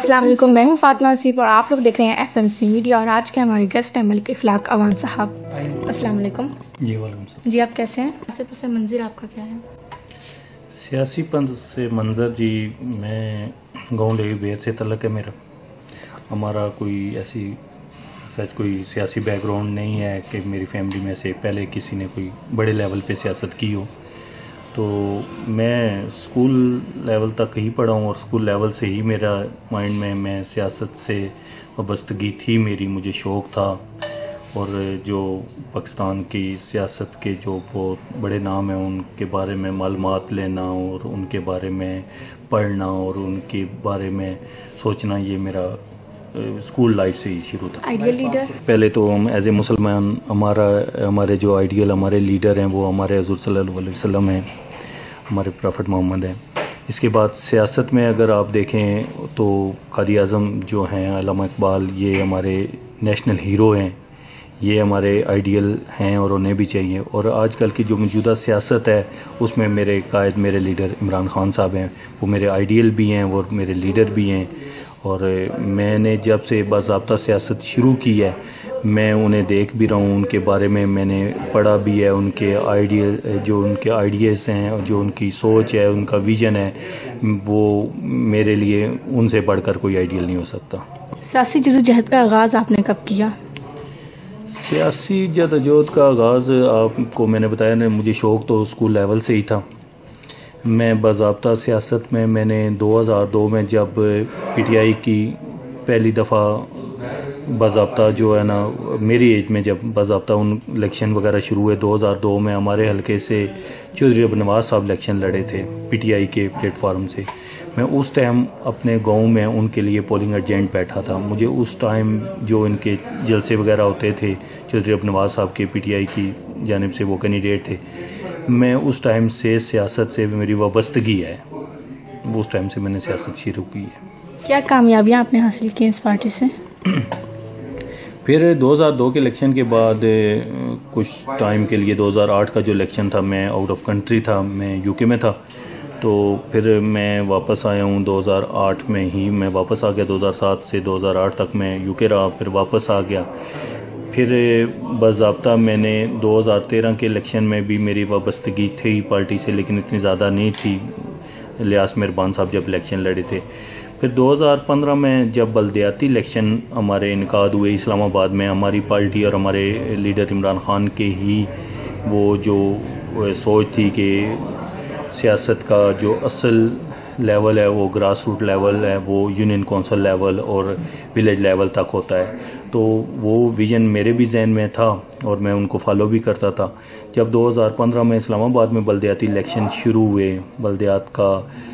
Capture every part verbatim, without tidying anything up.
अस्सलाम वालेकुम, मैं हूँ फातिमा हासेब और आप लोग देख रहे हैं एफ एम सी मीडिया और आज के हमारे गेस्ट हैं मलिक इखलाक अवान साहब। अस्सलाम वालेकुम। जी वालेकुम सलाम। जी आप कैसे हैं? ऐसे पसे मंजिल आपका क्या है? सियासी पंथ से मंजर जी, मैं गाँव लेवी बेर से तलक है मेरा। हमारा कोई ऐसी सच कोई सियासी बैकग्राउंड नहीं है कि मेरी फैमिली में से पहले किसी ने कोई बड़े लेवल पे सियासत की हो। तो मैं स्कूल लेवल तक ही पढ़ा हूँ और स्कूल लेवल से ही मेरा माइंड में मैं सियासत से वाबस्तगी थी मेरी, मुझे शौक़ था। और जो पाकिस्तान की सियासत के जो बहुत बड़े नाम हैं उनके बारे में मालूमात लेना और उनके बारे में पढ़ना और उनके बारे में सोचना, ये मेरा स्कूल लाइफ से ही शुरू था। Ideal leader? पहले तो हम एज ए मुसलमान हमारा हमारे जो आइडियल हमारे लीडर हैं वो हमारे हुज़ूर सल्लल्लाहु अलैहि वसल्लम हैं, हमारे प्रॉफिट मोहम्मद हैं। इसके बाद सियासत में अगर आप देखें तो क़ादी आज़म जो हैं अल्लामा इकबाल, ये हमारे नेशनल हीरो हैं, ये हमारे आइडियल हैं और उन्हें भी चाहिए। और आजकल की जो मौजूदा सियासत है उसमें मेरे कायद मेरे लीडर इमरान खान साहब हैं, वो मेरे आइडियल भी हैं और मेरे लीडर भी हैं। और मैंने जब से बाज़ाब्ता सियासत शुरू की है मैं उन्हें देख भी रहा हूँ, उनके बारे में मैंने पढ़ा भी है, उनके आइडिया जो उनके आइडियाज़ हैं और जो उनकी सोच है, उनका विज़न है, वो मेरे लिए उनसे बढ़कर कोई आइडियल नहीं हो सकता। सियासी जदोजहद का आगाज़ आपने कब किया? सियासी जदोजहद का आगाज़ आपको मैंने बताया ना, मुझे शौक़ तो स्कूल लेवल से ही था। मैं बाज़ाब्ता सियासत में मैंने दो हज़ार दो में जब पी टी आई की पहली दफ़ा बाज़ाब्ता जो है ना मेरी एज में जब बाज़ाब्ता उन इलेक्शन वगैरह शुरू हुए दो हज़ार दो में, हमारे हलके से चौधरी नवाज साहब इलेक्शन लड़े थे पी टी आई के प्लेटफार्म से। मैं उस टाइम अपने गांव में उनके लिए पोलिंग एजेंट बैठा था। मुझे उस टाइम जो इनके जलसे वगैरह होते थे चौधरी नवाज साहब के पी टी आई की जानिब से वो कैंडिडेट थे, मैं उस टाइम से सियासत से मेरी वाबस्तगी है, उस टाइम से मैंने सियासत शुरू की है। क्या कामयाबियाँ आपने हासिल की इस पार्टी से? फिर दो हज़ार दो के इलेक्शन के बाद कुछ टाइम के लिए दो हज़ार आठ का जो इलेक्शन था मैं आउट ऑफ कंट्री था, मैं यूके में था। तो फिर मैं वापस आया हूँ दो हज़ार आठ में ही मैं वापस आ गया। दो हज़ार सात से दो हज़ार आठ तक मैं यूके रहा, फिर वापस आ गया। फिर बाज़ाब्ता मैंने दो हज़ार तेरह के इलेक्शन में भी मेरी वाबस्तगी थी पार्टी से, लेकिन इतनी ज़्यादा नहीं थी, लियास मेहरबान साहब जब इलेक्शन लड़े थे। फिर दो हज़ार पंद्रह में जब बल्दियाती इलेक्शन हमारे इनकाद हुए इस्लामाबाद में, हमारी पार्टी और हमारे लीडर इमरान खान के ही वो जो सोच थी कि सियासत का जो असल लेवल है वो ग्रास रूट लेवल है, वो यूनियन कौंसिल लेवल और विलेज लेवल तक होता है। तो वो विज़न मेरे भी जहन में था और मैं उनको फॉलो भी करता था। जब दो हज़ार पंद्रह में इस्लामाबाद में बल्दियाती इलेक्शन शुरू हुए, बल्दियात का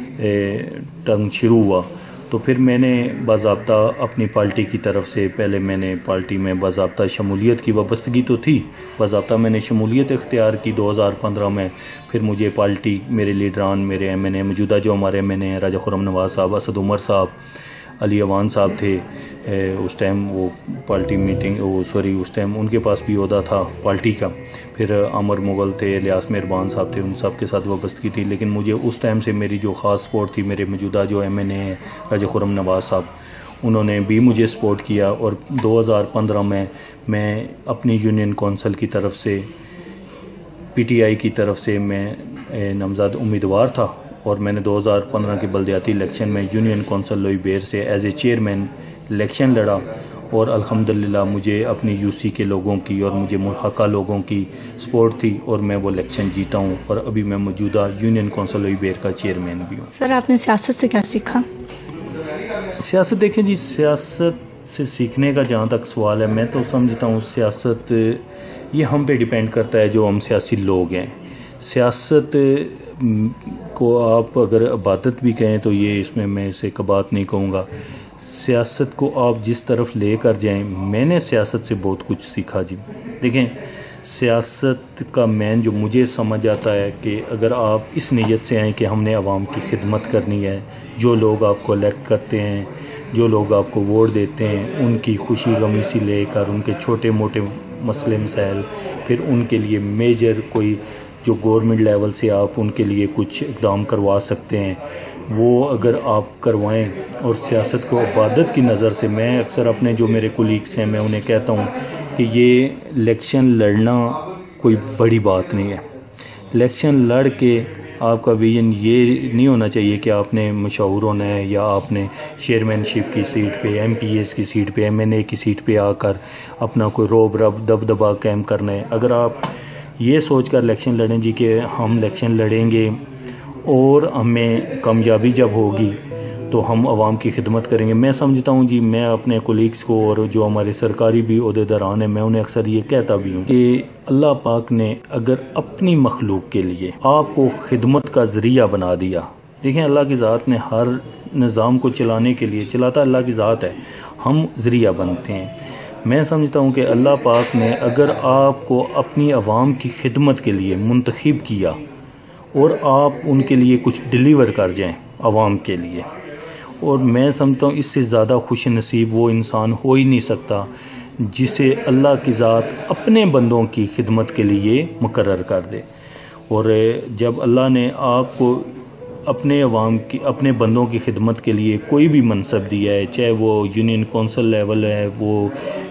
टर्म शुरू हुआ, तो फिर मैंने बाज़ाब्ता अपनी पार्टी की तरफ से पहले मैंने पार्टी में बाज़ाब्ता शमूलियत की वाबस्तगी तो थी, बाज़ाब्ता मैंने शमूलियत इख्तियार की दो हज़ार पंद्रह में। फिर मुझे पार्टी मेरे लीडरान मेरे एम एन ए मौजूदा जो हमारे M N A Raja Khurram Nawaz साहब, असद उमर साहब, अली अवान साहब थे उस टाइम, वो पार्टी मीटिंग वो सॉरी उस टाइम उनके पास भी ओहदा था पार्टी का। फिर अमर मुगल थे, लियास मेहरबान साहब थे, उन सब के साथ वाबस्तगी थी। लेकिन मुझे उस टाइम से मेरी जो ख़ास सपोर्ट थी मेरे मौजूदा जो M N A Raja Khurram Nawaz साहब, उन्होंने भी मुझे सपोर्ट किया। और दो हज़ार पंद्रह में मैं अपनी यूनियन कौंसिल की तरफ से पी टी आई की तरफ से मैं नामज़द उम्मीदवार था और मैंने दो हज़ार पंद्रह के बल्दियाती इलेक्शन में यूनियन कौंसिल लोई बेर से एज ए चेयरमैन इलेक्शन लड़ा। और अल्हम्दुलिल्लाह मुझे अपनी यूसी के लोगों की और मुझे मुल्हका लोगों की सपोर्ट थी और मैं वो इलेक्शन जीता हूँ और अभी मैं मौजूदा यूनियन कौंसिल लोई बेर का चेयरमैन भी हूँ। सर आपने सियासत से क्या सीखा? सियासत देखें जी, सियासत से सीखने का जहाँ तक सवाल है, मैं तो समझता हूँ सियासत ये हम पे डिपेंड करता है जो हम सियासी लोग हैं। सियासत को आप अगर इबादत भी कहें तो ये इसमें मैं इसे कबात नहीं कहूँगा। सियासत को आप जिस तरफ ले कर जाएँ, मैंने सियासत से बहुत कुछ सीखा जी। देखें, सियासत का मेन जो मुझे समझ आता है कि अगर आप इस नीयत से आएँ कि हमने आवाम की खिदमत करनी है, जो लोग आपको इलेक्ट करते हैं, जो लोग आपको वोट देते हैं, उनकी खुशी गमी से लेकर उनके छोटे मोटे मसले मसाइल, फिर उनके लिए मेजर कोई जो गवर्नमेंट लेवल से आप उनके लिए कुछ इकदाम करवा सकते हैं, وہ اگر آپ کروائیں اور سیاست کو عبادت کی نظر سے، میں اکثر اپنے جو میرے کولیگس ہیں میں انہیں کہتا ہوں کہ یہ الیکشن لڑنا کوئی بڑی بات نہیں ہے. الیکشن لڑ کے آپ کا ویژن یہ نہیں ہونا چاہیے کہ آپ نے مشہور ہونا ہے یا آپ نے چیئرمین شپ کی سیٹ پہ، ایم پی ایس کی سیٹ پہ، ایم این اے کی سیٹ پہ آ کر اپنا کوئی روب رب دب دبا قائم کرنا ہے. اگر آپ یہ سوچ کر الیکشن لڑیں جی کہ ہم الیکشن لڑیں گے اور ہمیں کامیابی جب ہوگی تو ہم عوام کی خدمت کریں گے، میں سمجھتا ہوں جی، میں اپنے کولیگس کو اور جو ہمارے سرکاری بھی عہدیداران ہیں میں انہیں اکثر یہ کہتا بھی ہوں کہ اللہ پاک نے اگر اپنی مخلوق کے لیے آپ کو خدمت کا ذریعہ بنا دیا، دیکھیں اللہ کی ذات نے ہر نظام کو چلانے کے لیے، چلاتا اللہ کی ذات ہے، ہم ذریعہ بنتے ہیں. میں سمجھتا ہوں کہ اللہ پاک نے اگر آپ کو اپنی عوام کی خدمت کے لیے منتخب کیا اور آپ ان کے لیے کچھ ڈیلیور کر جائیں عوام کے لیے، اور میں سمجھتا ہوں اس سے زیادہ خوش نصیب وہ انسان ہو ہی نہیں سکتا جسے اللہ کی ذات اپنے بندوں کی خدمت کے لیے مقرر کر دے. اور جب اللہ نے آپ کو اپنے عوام کی، اپنے بندوں کی خدمت کے لیے کوئی بھی منصب دیا ہے، چاہے وہ یونین کونسل لیول ہے، وہ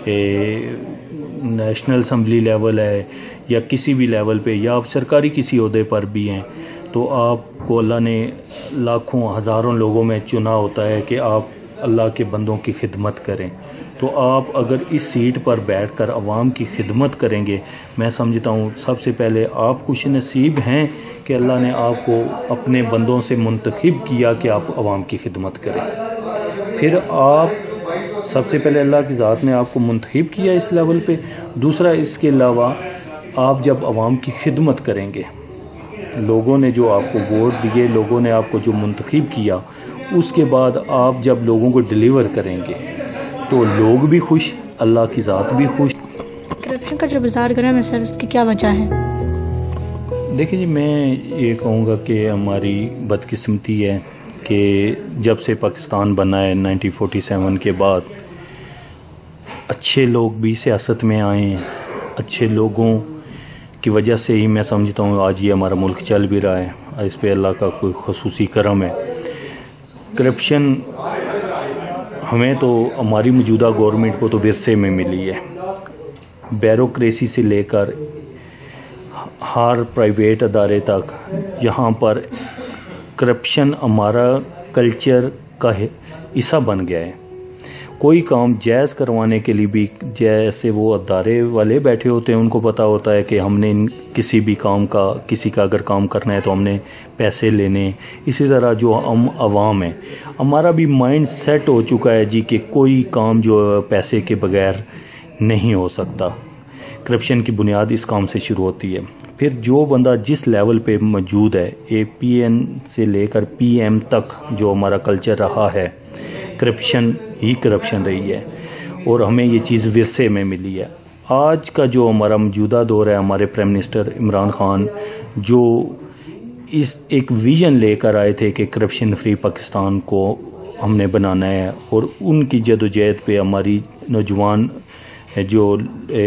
نیشنل اسمبلی لیول ہے، یا کسی بھی لیول پہ، یا آپ سرکاری کسی عہدے پر بھی ہیں، تو آپ کو اللہ نے لاکھوں ہزاروں لوگوں میں چنا ہوتا ہے کہ آپ اللہ کے بندوں کی خدمت کریں. تو آپ اگر اس سیٹ پر بیٹھ کر عوام کی خدمت کریں گے، میں سمجھتا ہوں سب سے پہلے آپ خوش نصیب ہیں کہ اللہ نے آپ کو اپنے بندوں سے منتخب کیا کہ آپ عوام کی خدمت کریں. پھر آپ سب سے پہلے اللہ کی ذات نے آپ کو منتخب کیا اس لیول پہ. دوسرا اس کے علاوہ آپ جب عوام کی خدمت کریں گے، لوگوں نے جو آپ کو ووٹ دیے، لوگوں نے آپ کو جو منتخب کیا، اس کے بعد آپ جب لوگوں کو ڈیلیور کریں گے تو لوگ بھی خوش، اللہ کی ذات بھی خوش. کرپشن کا جو بازار گرم ہے سر، اس کی کیا وجہ ہے؟ دیکھیں جی، میں یہ کہوں گا کہ ہماری بدقسمتی ہے کہ جب سے پاکستان بنا ہے نائنٹین فورٹی سیون کے بعد، اچھے لوگ بھی سیاست میں آئے ہیں. اچھے لوگوں کی وجہ سے ہی میں سمجھتا ہوں آج یہ ہمارا ملک چل بھی رہا ہے. اس پہ اللہ کا کوئی خصوصی کرم ہے. کرپشن ہمیں تو، ہماری موجودہ گورنمنٹ کو تو ورثے میں ملی ہے. بیوروکریسی سے لے کر ہر پرائیویٹ ادارے تک یہاں پر کرپشن ہمارا کلچر کا حصہ بن گیا ہے. کوئی کام جائز کروانے کے لیے بھی، جیسے وہ ادارے والے بیٹھے ہوتے ہیں ان کو پتہ ہوتا ہے کہ ہم نے کسی بھی کام کا، کسی کا اگر کام کرنا ہے تو ہم نے پیسے لینے. اسی طرح جو ہم عوام ہیں، ہمارا بھی مائنڈ سیٹ ہو چکا ہے جی کہ کوئی کام جو پیسے کے بغیر نہیں ہو سکتا. کرپشن کی بنیاد اس کام سے شروع ہوتی ہے. پھر جو بندہ جس لیول پہ موجود ہے، اے پی این سے لے کر پی ایم تک جو ہمارا کلچر رہا ہے، کرپشن ہی کرپشن رہی ہے، اور ہمیں یہ چیز ورثے میں ملی ہے. آج کا جو ہمارا موجودہ دور ہے، ہمارے پرائم منسٹر عمران خان جو اس ایک ویژن لے کر آئے تھے کہ کرپشن فری پاکستان کو ہم نے بنانا ہے، اور ان کی جدوجہد پہ ہماری نوجوان جو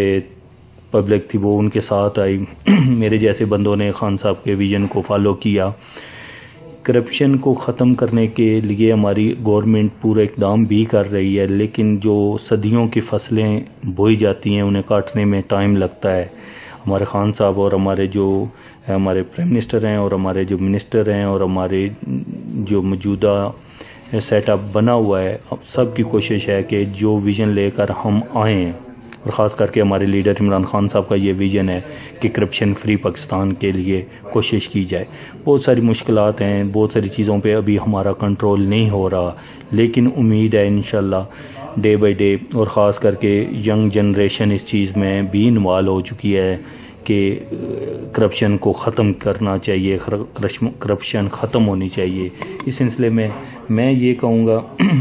پبلک تھی وہ ان کے ساتھ آئی. میرے جیسے بندوں نے خان صاحب کے ویژن کو فالو کیا. کرپشن کو ختم کرنے کے لیے ہماری گورنمنٹ پورا اقدام بھی کر رہی ہے، لیکن جو صدیوں کی فصلیں بوئی جاتی ہیں انہیں کاٹنے میں ٹائم لگتا ہے. ہمارے خان صاحب اور ہمارے جو ہمارے پرائم منسٹر ہیں اور ہمارے جو منسٹر ہیں اور ہمارے جو موجودہ سیٹ اپ بنا ہوا ہے، سب کی کوشش ہے کہ جو ویژن لے کر ہم آئے ہیں، اور خاص کر کے ہمارے لیڈر عمران خان صاحب کا یہ ویژن ہے کہ کرپشن فری پاکستان کے لیے کوشش کی جائے. بہت ساری مشکلات ہیں، بہت ساری چیزوں پہ ابھی ہمارا کنٹرول نہیں ہو رہا، لیکن امید ہے انشاءاللہ ڈے بائی ڈے، اور خاص کر کے ینگ جنریشن اس چیز میں بھی انوالو ہو چکی ہے کہ کرپشن کو ختم کرنا چاہیے، کرپشن ختم ہونی چاہیے. اس سلسلے میں میں یہ کہوں گا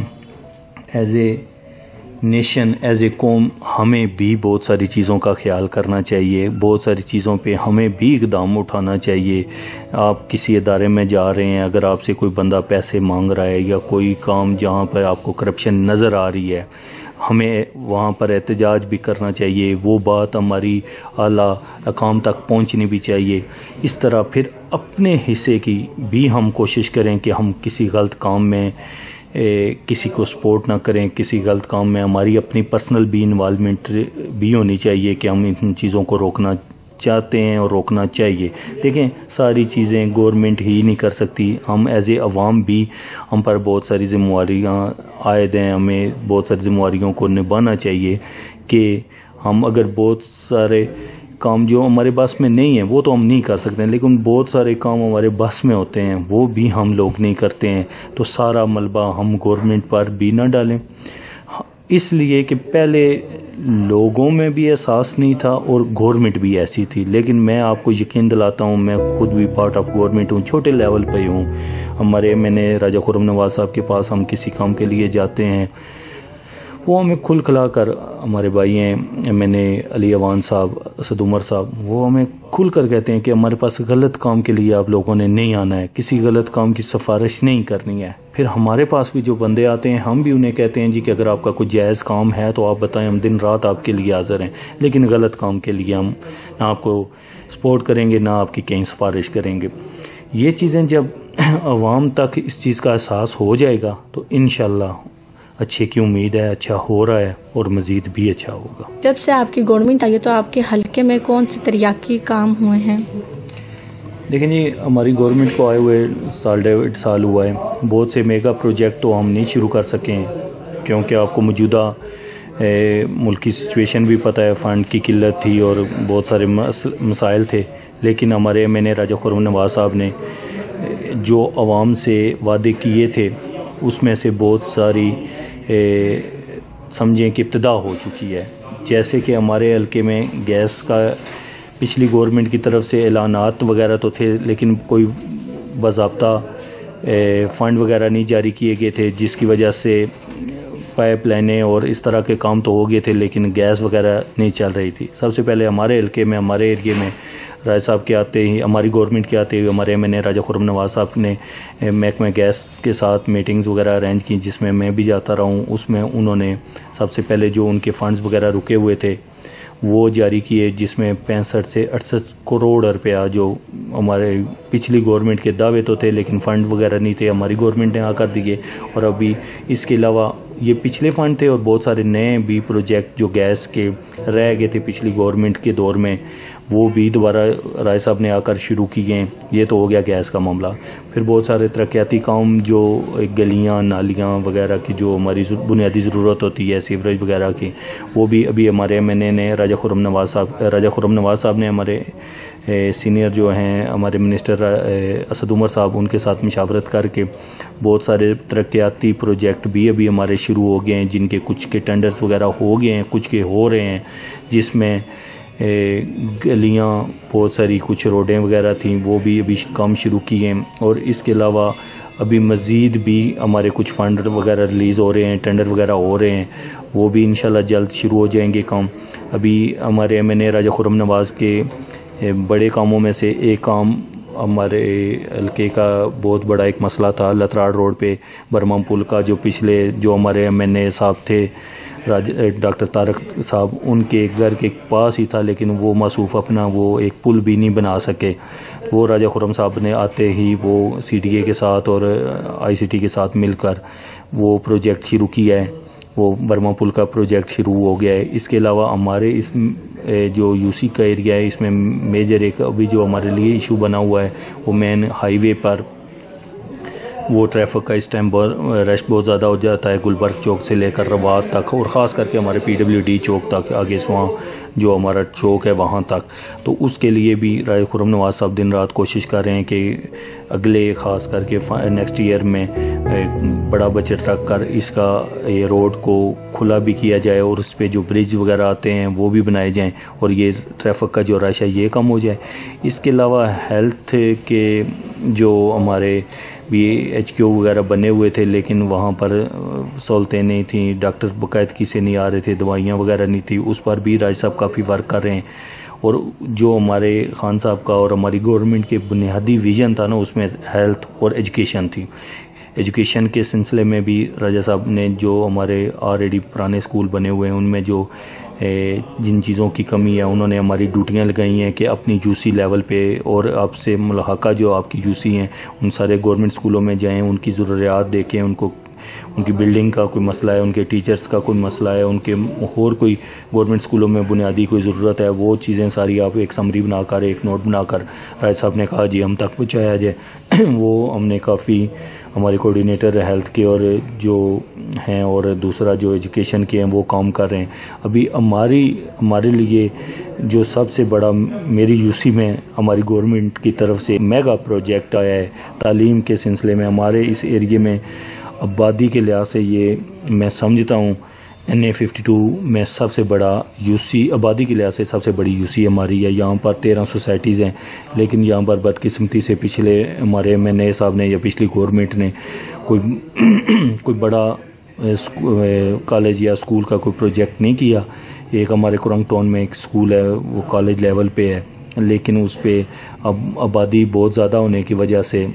as a nation, as a قوم، ہمیں بھی بہت ساری چیزوں کا خیال کرنا چاہیے، بہت ساری چیزوں پہ ہمیں بھی اقدام اٹھانا چاہیے. آپ کسی ادارے میں جا رہے ہیں، اگر آپ سے کوئی بندہ پیسے مانگ رہا ہے یا کوئی کام جہاں پر آپ کو کرپشن نظر آ رہی ہے، ہمیں وہاں پر احتجاج بھی کرنا چاہیے، وہ بات ہماری اعلیٰ حکام تک پہنچنی بھی چاہیے۔ اس طرح پھر اپنے حصے کی بھی ہم کوشش کریں کہ ہم کسی غلط کام میں کسی کو سپورٹ نہ کریں، کسی غلط کام میں ہماری اپنی پرسنل بھی انوالومنٹ بھی ہونی چاہیے کہ ہم ان چیزوں کو روکنا چاہتے ہیں اور روکنا چاہیے۔ دیکھیں ساری چیزیں گورنمنٹ ہی نہیں کر سکتی، ہم ایز اے عوام بھی ہم پر بہت ساری ذمہ داریاں عائد ہیں، ہمیں بہت ساری ذمہ داریوں کو نبھانا چاہیے کہ ہم اگر بہت سارے کام جو ہمارے بس میں نہیں ہیں وہ تو ہم نہیں کر سکتے ہیں، لیکن بہت سارے کام ہمارے بس میں ہوتے ہیں وہ بھی ہم لوگ نہیں کرتے ہیں، تو سارا ملبہ ہم گورنمنٹ پر بھی نہ ڈالیں، اس لیے کہ پہلے لوگوں میں بھی احساس نہیں تھا اور گورنمنٹ بھی ایسی تھی۔ لیکن میں آپ کو یقین دلاتا ہوں، میں خود بھی پارٹ آف گورنمنٹ ہوں، چھوٹے لیول پہ ہوں۔ ہمارے میں نے راجہ خرم نواز صاحب کے پاس ہم کسی کام کے لیے جاتے ہیں، وہ ہمیں کھل کھلا کر، ہمارے بھائی ہیں میں نے علی اwan صاحب، اسد عمر صاحب، وہ ہمیں کھل کر کہتے ہیں کہ ہمارے پاس غلط کام کے لیے آپ لوگوں نے نہیں آنا ہے، کسی غلط کام کی سفارش نہیں کرنی ہے۔ پھر ہمارے پاس بھی جو بندے آتے ہیں ہم بھی انہیں کہتے ہیں جی کہ اگر آپ کا کوئی جائز کام ہے تو آپ بتائیں، ہم دن رات آپ کے لیے حاضر ہیں، لیکن غلط کام کے لیے ہم نہ آپ کو سپورٹ کریں گے، نہ آپ کی کہیں سفارش کریں گے۔ یہ چیزیں جب عوام تک اس چیز کا احساس ہو جائے گا تو انشاءاللہ اچھے کی امید ہے، اچھا ہو رہا ہے اور مزید بھی اچھا ہوگا۔ جب سے آپ کی گورنمنٹ آئی ہے تو آپ کے حلقے میں کون سے تریاقی کام ہوئے ہیں؟ دیکھیں جی، ہماری گورنمنٹ کو آئے ہوئے سال ڈیڑھ سال ہوا ہے، بہت سے میگا پروجیکٹ تو ہم نہیں شروع کر سکے ہیں کیونکہ آپ کو موجودہ ملکی سچویشن بھی پتہ ہے، فنڈ کی قلت تھی اور بہت سارے مسائل تھے، لیکن ہمارے ایم این اے راجہ خرم نواز صاحب نے جو عوام سے وعدے کیے تھے اس میں سے بہت ساری سمجھیں کہ ابتدا ہو چکی ہے۔ جیسے کہ ہمارے حلقے میں گیس کا پچھلی گورنمنٹ کی طرف سے اعلانات وغیرہ تو تھے، لیکن کوئی باضابطہ فنڈ وغیرہ نہیں جاری کیے گئے تھے، جس کی وجہ سے پائپ لائنیں اور اس طرح کے کام تو ہو گئے تھے لیکن گیس وغیرہ نہیں چل رہی تھی۔ سب سے پہلے ہمارے حلقے میں، ہمارے ایریے میں رائے صاحب کے آتے ہی، ہماری گورنمنٹ کے آتے ہوئے ہمارے ایم این اے راجہ خرم نواز صاحب نے محکمہ گیس کے ساتھ میٹنگز وغیرہ ارینج کی، جس میں میں بھی جاتا رہا ہوں۔ اس میں انہوں نے سب سے پہلے جو ان کے فنڈز وغیرہ رکے ہوئے تھے وہ جاری کیے، جس میں پینسٹھ سے اڑسٹھ کروڑ روپیہ جو ہمارے پچھلی گورنمنٹ کے دعوے تو تھے لیکن فنڈ وغیرہ نہیں تھے، ہماری گورنمنٹ نے آ کر دیے۔ اور ابھی اس کے علاوہ یہ پچھلے فنڈ تھے اور بہت سارے نئے بھی پروجیکٹ جو گیس کے رہ گئے تھے پچھلی گورنمنٹ کے دور میں، وہ بھی دوبارہ رائے صاحب نے آ کر شروع کیے ہیں۔ یہ تو ہو گیا گیس کا معاملہ۔ پھر بہت سارے ترقیاتی کام جو گلیاں نالیاں وغیرہ کی جو ہماری بنیادی ضرورت ہوتی ہے، سیوریج وغیرہ کی، وہ بھی ابھی ہمارے ایم این اے نے راجہ خرم نواز صاحب راجہ خرم نواز صاحب نے ہمارے سینئر جو ہیں ہمارے منسٹر اسد عمر صاحب، ان کے ساتھ مشاورت کر کے بہت سارے ترقیاتی پروجیکٹ بھی ابھی ہمارے شروع ہو گئے ہیں، جن کے کچھ کے ٹینڈرز وغیرہ ہو گئے ہیں، کچھ کے ہو رہے ہیں، جس میں گلیاں بہت ساری کچھ روڈیں وغیرہ تھیں وہ بھی ابھی کام شروع کیے ہیں۔ اور اس کے علاوہ ابھی مزید بھی ہمارے کچھ فنڈ وغیرہ ریلیز ہو رہے ہیں، ٹینڈر وغیرہ ہو رہے ہیں، وہ بھی انشاءاللہ جلد شروع ہو جائیں گے کام۔ ابھی ہمارے ایم این اے راجہ خرم نواز کے بڑے کاموں میں سے ایک کام ہمارے حلقے کا بہت بڑا ایک مسئلہ تھا، لتراڑ روڈ پہ برما پل کا، جو پچھلے جو ہمارے ایم این اے صاحب تھے ڈاکٹر طارق صاحب، ان کے گھر کے پاس ہی تھا لیکن وہ موصوف اپنا وہ ایک پل بھی نہیں بنا سکے۔ وہ راجہ خرم صاحب نے آتے ہی وہ سی ڈی اے کے ساتھ اور آئی سی ٹی کے ساتھ مل کر وہ پروجیکٹ شروع کیا ہے، وہ برما پل کا پروجیکٹ شروع ہو گیا ہے۔ اس کے علاوہ ہمارے اس جو یو سی کا ایریا ہے، اس میں میجر ایک ابھی جو ہمارے لیے ایشو بنا ہوا ہے، وہ مین ہائی وے پر وہ ٹریفک کا اس ٹائم رش بہت زیادہ ہو جاتا ہے، گلبرگ چوک سے لے کر رواد تک، اور خاص کر کے ہمارے پی ڈبلیو ڈی چوک تک، آگے سواں جو ہمارا چوک ہے وہاں تک۔ تو اس کے لیے بھی راجہ خرم نواز صاحب دن رات کوشش کر رہے ہیں کہ اگلے خاص کر کے نیکسٹ ایئر میں بڑا بجٹ رکھ کر اس کا یہ روڈ کو کھلا بھی کیا جائے اور اس پہ جو برج وغیرہ آتے ہیں وہ بھی بنائے جائیں اور یہ ٹریفک کا جو رش ہے یہ کم ہو جائے۔ اس کے علاوہ ہیلتھ کے جو ہمارے بھی ایچ کیو وغیرہ بنے ہوئے تھے لیکن وہاں پر سہولتیں نہیں تھیں، ڈاکٹر باقاعدگی سے نہیں آ رہے تھے، دوائیاں وغیرہ نہیں تھی، اس پر بھی راج صاحب کافی ورک کر رہے ہیں۔ اور جو ہمارے خان صاحب کا اور ہماری گورنمنٹ کے بنیادی ویژن تھا نا، اس میں ہیلتھ اور ایجوکیشن تھی۔ ایجوکیشن کے سلسلے میں بھی راجہ صاحب نے جو ہمارے آلریڈی پرانے اسکول بنے ہوئے ہیں ان میں جو جن چیزوں کی کمی ہے انہوں نے ہماری ڈیوٹیاں لگائی ہیں کہ اپنی یو سی لیول پہ اور آپ سے ملحقہ جو آپ کی یو سی ہیں ان سارے گورنمنٹ اسکولوں میں جائیں، ان کی ضروریات دیکھیں، ان کو ان کی بلڈنگ کا کوئی مسئلہ ہے، ان کے ٹیچرز کا کوئی مسئلہ ہے، ان کے اور کوئی گورنمنٹ اسکولوں میں بنیادی کوئی ضرورت ہے، وہ چیزیں ساری آپ ایک سمری بنا کر ایک نوٹ بنا کر راج صاحب نے کہا جی ہم تک پہنچایا جائے۔ وہ ہم نے کافی ہمارے کوآرڈینیٹر ہیلتھ کے اور جو ہیں اور دوسرا جو ایجوکیشن کے ہیں وہ کام کر رہے ہیں۔ ابھی ہماری ہمارے لیے جو سب سے بڑا میری یو سی میں ہماری گورنمنٹ کی طرف سے میگا پروجیکٹ آیا ہے تعلیم کے سلسلے میں، ہمارے اس ایریے میں آبادی کے لحاظ سے یہ میں سمجھتا ہوں این اے ففٹی ٹو میں سب سے بڑا یو سی آبادی کے لحاظ سے سب سے بڑی یو سی ہماری ہے۔ یہاں پر تیرہ سوسائٹیز ہیں، لیکن یہاں پر بدقسمتی سے پچھلے ہمارے ایم این اے صاحب نے یا پچھلی گورنمنٹ نے کوئی کوئی بڑا کالج یا اسکول کا کوئی پروجیکٹ نہیں کیا۔ ایک ہمارے کرنگ ٹاؤن میں ایک اسکول ہے وہ کالج لیول پہ ہے، لیکن اس پہ اب آبادی بہت زیادہ ہونے کی وجہ سے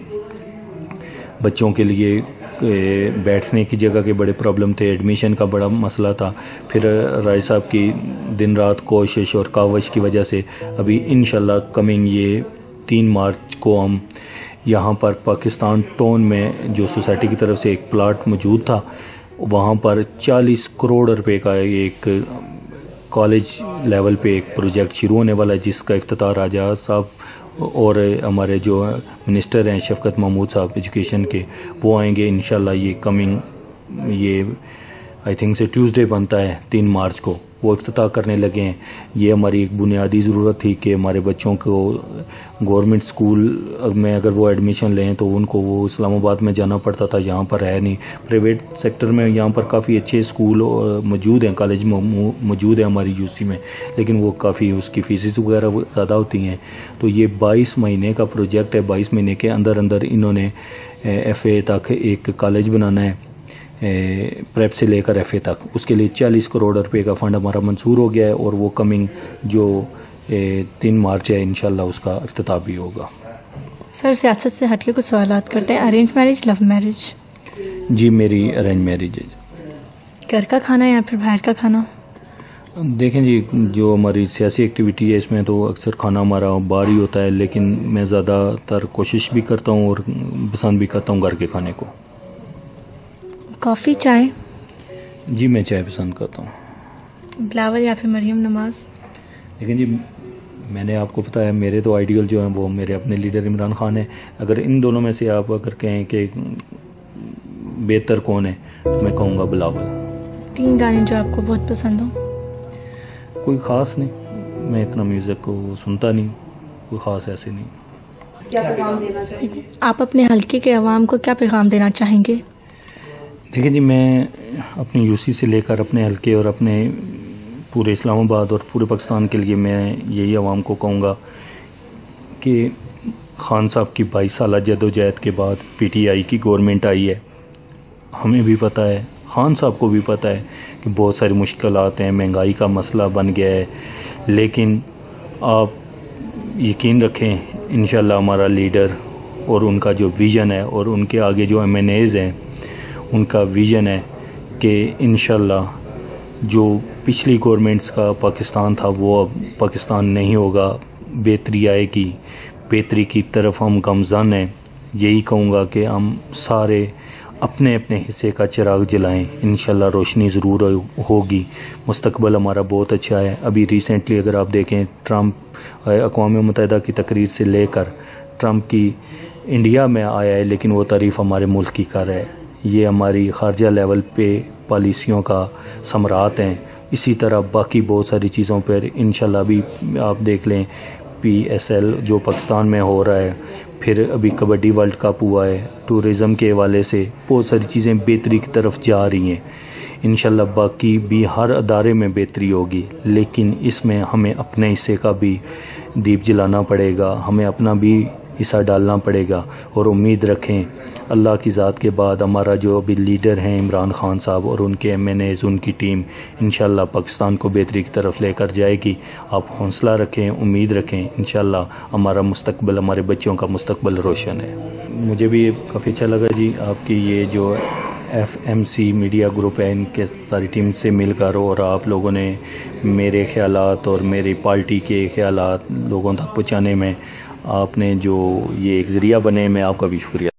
بچوں کے لیے بیٹھنے کی جگہ کے بڑے پرابلم تھے، ایڈمیشن کا بڑا مسئلہ تھا۔ پھر رائے صاحب کی دن رات کوشش اور کاوش کی وجہ سے ابھی انشاءاللہ کمنگ یہ تین مارچ کو ہم یہاں پر پاکستان ٹاؤن میں جو سوسائٹی کی طرف سے ایک پلاٹ موجود تھا وہاں پر چالیس کروڑ روپے کا ایک کالج لیول پہ ایک پروجیکٹ شروع ہونے والا ہے، جس کا افتتاح راجہ صاحب اور ہمارے جو منسٹر ہیں شفقت محمود صاحب ایجوکیشن کے وہ آئیں گے انشاءاللہ۔ یہ کمنگ یہ آئی تھنک سے ٹیوزڈے بنتا ہے تین مارچ کو، وہ افتتاح کرنے لگے ہیں۔ یہ ہماری ایک بنیادی ضرورت تھی کہ ہمارے بچوں کو گورنمنٹ اسکول میں اگر وہ ایڈمیشن لیں تو ان کو وہ اسلام آباد میں جانا پڑتا تھا، یہاں پر ہے نہیں۔ پرائیویٹ سیکٹر میں یہاں پر کافی اچھے اسکول موجود ہیں، کالج موجود ہیں ہماری یو سی میں، لیکن وہ کافی اس کی فیسز وغیرہ زیادہ ہوتی ہیں۔ تو یہ بائیس مہینے کا پروجیکٹ ہے، بائیس مہینے کے اندر اندر انہوں نے ایف اے تک ایک کالج بنانا ہے، پریپ سے لے کر ایف اے تک۔ اس کے لیے چالیس کروڑ روپے کا فنڈ ہمارا منظور ہو گیا ہے اور وہ کمنگ جو تین مارچ ہے انشاءاللہ اس کا افتتاح بھی ہوگا۔ سر سیاست سے ہٹ کے کچھ سوالات کرتے ہیں، ارینج میرج لو میرج؟ جی میری ارینج میرج ہے۔ گھر کا کھانا یا پھر باہر کا کھانا؟ دیکھیں جی جو ہماری سیاسی ایکٹیویٹی ہے اس میں تو اکثر کھانا ہمارا باہر ہی ہوتا ہے، لیکن میں زیادہ تر کوشش بھی کرتا ہوں اور پسند بھی کرتا ہوں گھر کے کھانے کو۔ کافی چائے؟ جی میں چائے پسند کرتا ہوں۔ بلاول یا پھر مریم نواز؟ لیکن جی میں نے آپ کو بتایا میرے تو آئیڈیل جو ہیں وہ میرے اپنے لیڈر عمران خان ہیں۔ اگر ان دونوں میں سے آپ اگر کہیں کہ بہتر کون ہے تو میں کہوں گا بلاول۔ تین گانے جو آپ کو بہت پسند ہوں؟ کوئی خاص نہیں، میں اتنا میوزک کو سنتا نہیں، کوئی خاص ایسے نہیں۔ کیا پیغام دینا چاہیں گے آپ اپنے حلقے کے عوام کو؟ کیا پیغام دینا چاہیں گے؟ دیکھیں جی میں اپنی یو سی سے لے کر اپنے حلقے اور اپنے پورے اسلام آباد اور پورے پاکستان کے لیے میں یہی عوام کو کہوں گا کہ خان صاحب کی بائیس سالہ جد و جہد کے بعد پی ٹی آئی کی گورنمنٹ آئی ہے۔ ہمیں بھی پتہ ہے، خان صاحب کو بھی پتہ ہے کہ بہت ساری مشکلات ہیں، مہنگائی کا مسئلہ بن گیا ہے، لیکن آپ یقین رکھیں انشاءاللہ ہمارا لیڈر اور ان کا جو ویژن ہے اور ان کے آگے جو ایم این ایز ہیں ان کا ویژن ہے کہ انشاءاللہ جو پچھلی گورنمنٹس کا پاکستان تھا وہ اب پاکستان نہیں ہوگا، بہتری آئے گی، بہتری کی طرف ہم گامزن ہیں۔ یہی کہوں گا کہ ہم سارے اپنے اپنے حصے کا چراغ جلائیں، انشاءاللہ روشنی ضرور ہوگی، مستقبل ہمارا بہت اچھا ہے۔ ابھی ریسنٹلی اگر آپ دیکھیں ٹرمپ اقوام متحدہ کی تقریر سے لے کر ٹرمپ کی انڈیا میں آیا ہے، لیکن وہ تعریف ہمارے ملک کی کر ہے۔ یہ ہماری خارجہ لیول پہ پالیسیوں کا ثمرات ہیں۔ اسی طرح باقی بہت ساری چیزوں پر انشاءاللہ بھی آپ دیکھ لیں، پی ایس ایل جو پاکستان میں ہو رہا ہے، پھر ابھی کبڈی ورلڈ کپ ہوا ہے، ٹورزم کے حوالے سے بہت ساری چیزیں بہتری کی طرف جا رہی ہیں۔ انشاءاللہ باقی بھی ہر ادارے میں بہتری ہوگی، لیکن اس میں ہمیں اپنے حصے کا بھی دیپ جلانا پڑے گا، ہمیں اپنا بھی حصہ ڈالنا پڑے گا، اور امید رکھیں اللہ کی ذات کے بعد ہمارا جو ابھی لیڈر ہیں عمران خان صاحب اور ان کے ایم این ایز، ان کی ٹیم انشاءاللہ پاکستان کو بہتری کی طرف لے کر جائے گی۔ آپ حوصلہ رکھیں، امید رکھیں، انشاءاللہ ہمارا مستقبل، ہمارے بچوں کا مستقبل روشن ہے۔ مجھے بھی کافی اچھا لگا جی آپ کی یہ جو F M C media group ہے، ان کے ساری ٹیم سے مل کر، اور آپ لوگوں نے میرے خیالات اور میری پارٹی کے خیالات لوگوں تک پہنچانے میں آپ نے جو یہ ایک ذریعہ بنے، میں آپ کا بھی شکریہ